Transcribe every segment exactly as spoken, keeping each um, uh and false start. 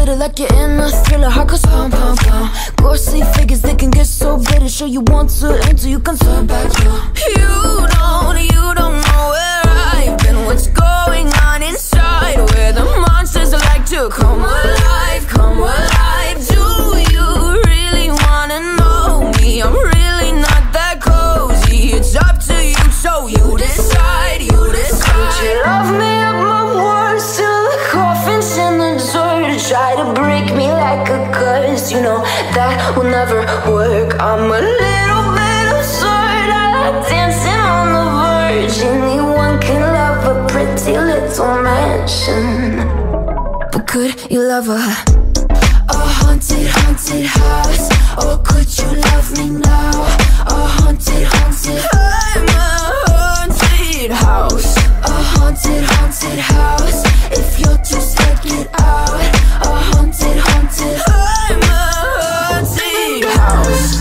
it like you're in a thriller. Heart goes pound, pound, pound. Ghostly figures, they can get so bitter. Sure you want to enter, you can turn back now. You don't, you don't know where I've been. What's going on inside, where the monsters like to come alive, come alive. Do you really wanna know me? I'm really not that cozy. It's up to you, so you decide, you decide. Would you love me at my worst, till the coffin's in the dirt? Try to break me like a curse, you know that will never work. I'm a little bit absurd, I like dancing on the verge. Anyone can love a pretty little mansion, but could you love a, a haunted, haunted house? Or could you love me now? A haunted, haunted, I'm a haunted house. A haunted, haunted house. If you're too scared, get out. A haunted, haunted, I'm a haunted house.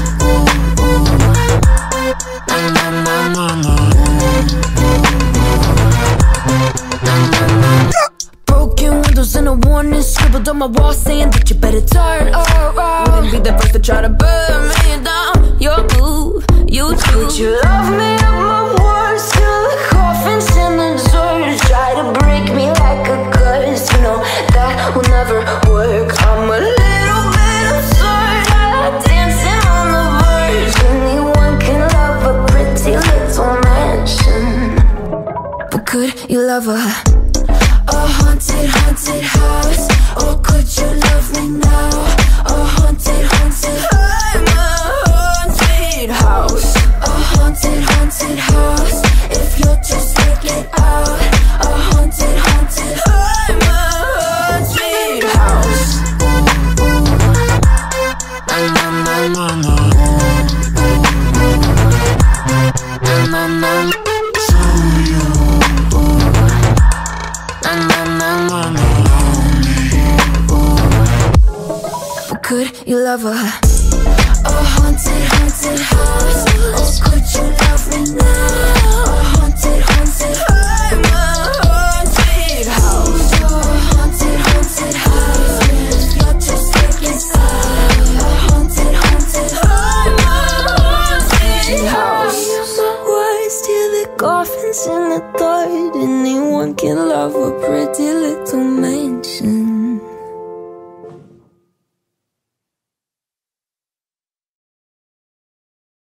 Na na na na na. Broken windows and a warning scribbled on my wall saying that you better turn around. Wouldn't be the first to try to burn me down. Your move, you too. Would you love me at my worst, till the coffin's in the dirt? Try to break me like a curse, you know that will never work. I'm a little bit absurd, I like dancing on the verge. Anyone can love a pretty little mansion, but could you love a, a haunted, haunted house? Or could you love me now? A haunted, haunted, I'm a haunted house. A haunted, haunted house. If you're too scared, get out. A haunted, haunted, I'm a haunted house. Na na na na na. Na na na. Could you love a, a haunted, haunted house? Or could you love me now? A haunted, haunted, I'm a haunted house. A haunted, haunted house. If you're too scared, get out. A haunted, haunted, I'm a haunted house. My words till the coffin's in the dirt. Anyone can love a pretty little mansion.